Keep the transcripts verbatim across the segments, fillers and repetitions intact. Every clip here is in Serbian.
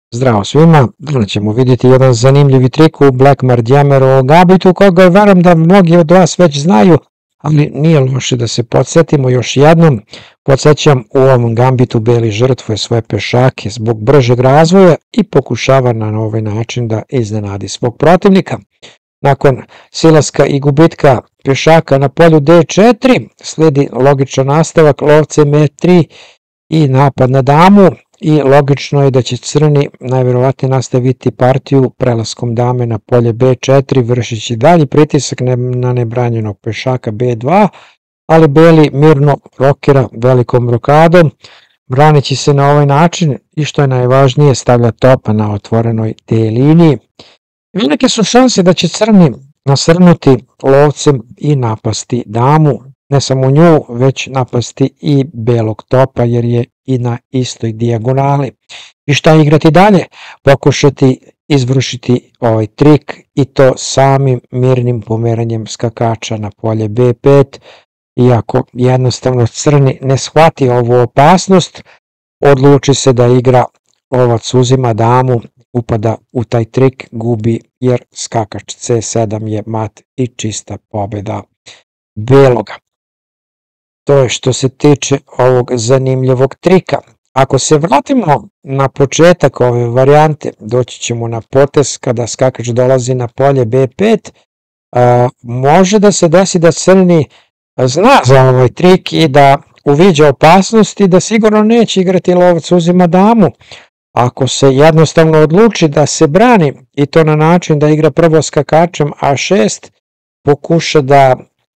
Zdravo svima, danas ćemo vidjeti jedan zanimljivi trik u Black Marjamerovom gambitu koga verujem da mnogi od vas već znaju, ali nije loše da se podsjetimo još jednom. Podsjećam, u ovom gambitu beli žrtvuje svoje pešake zbog bržeg razvoja i pokušava na ovaj način da iznenadi svog protivnika. Nakon silaska i gubitka pešaka na polju D četiri slijedi logičan nastavak lovcem E tri i napad na damu. I logično je da će crni najverovatnije nastaviti partiju prelaskom dame na polje B četiri, vršići dalji pritisak na nebranjenog pešaka B dva, ali beli mirno rokira velikom rokadom, branići se na ovaj način i što je najvažnije stavlja topa na otvorenoj D liniji. Velike su šanse da će crni nasrnuti lovcem i napasti damu, ne samo nju, već napasti i belog topa jer je i na istoj dijagonali. I šta igrati dalje? Pokušati izvršiti ovaj trik i to samim mirnim pomeranjem skakača na polje B pet. Iako jednostavno crni ne shvati ovu opasnost, odluči se da igra lovac uzima damu, upada u taj trik, gubi jer skakač C sedam je mat i čista pobjeda beloga. To je što se tiče ovog zanimljivog trika. Ako se vratimo na početak ove varijante, doći ćemo na potez kada skakač dolazi na polje B pet, a, može da se desi da crni zna za ovaj trik i da uviđa opasnost i da sigurno neće igrati lovac uzima damu. Ako se jednostavno odluči da se brani i to na način da igra prvo skakačem A šest, pokuša da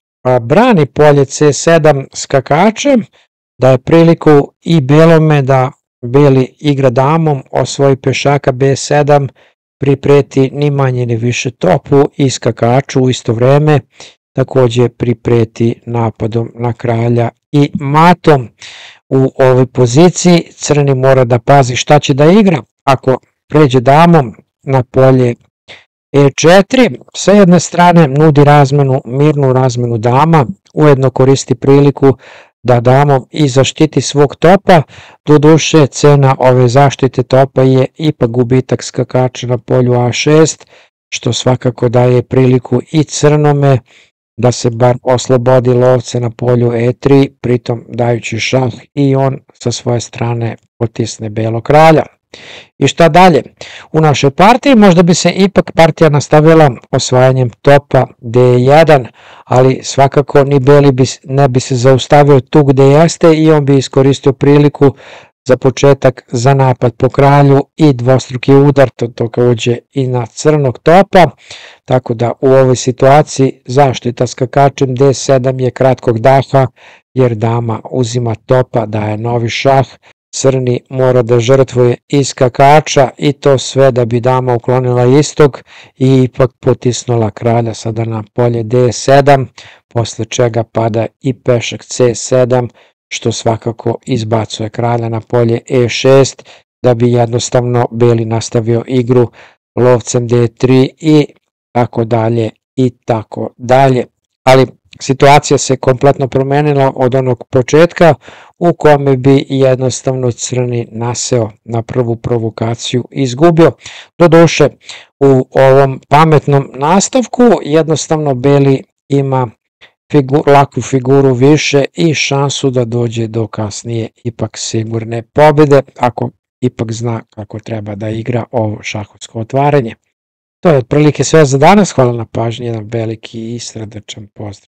brani polje C sedam skakačem, daje priliku i belome da beli igra damom, osvoji pešaka B sedam, pripreti ni manje ni više topu i skakaču u isto vreme, također pripreti napadom na kralja i matom. U ovoj poziciji crni mora da pazi šta će da igra. Ako pređe damom na polje E četiri, sa jedne strane nudi razmenu, mirnu razmenu dama, ujedno koristi priliku da damom i zaštiti svog topa, doduše cena ove zaštite topa je ipak gubitak skakača na polju A šest, što svakako daje priliku i crnome da se bar oslobodi lovce na polju E tri, pritom dajući šah i on sa svoje strane potisne belog kralja. I šta dalje? U našoj partiji možda bi se ipak partija nastavila osvajanjem topa D jedan, ali svakako ni beli bi, ne bi se zaustavio tu gde jeste i on bi iskoristio priliku za početak za napad po kralju i dvostruki udar, to također i na crnog topa, tako da u ovoj situaciji zaštita skakačem D sedam je kratkog daha jer dama uzima topa, daje novi šah, crni mora da žrtvuje i skakača i to sve da bi dama uklonila istog i ipak potisnula kralja sada na polje D sedam, posle čega pada i pešak C sedam, što svakako izbacuje kralja na polje E šest, da bi jednostavno beli nastavio igru lovcem D tri i tako dalje i tako dalje. Ali situacija se kompletno promenila od onog početka u kome bi jednostavno crni naseo na prvu provokaciju i izgubio. Doduše, u ovom pametnom nastavku jednostavno beli ima Figu, laku figuru više i šansu da dođe do kasnije ipak sigurne pobjede, ako ipak zna kako treba da igra ovo šahovsko otvaranje. To je otprilike sve za danas, hvala na pažnji, jedan veliki i srdačan pozdrav.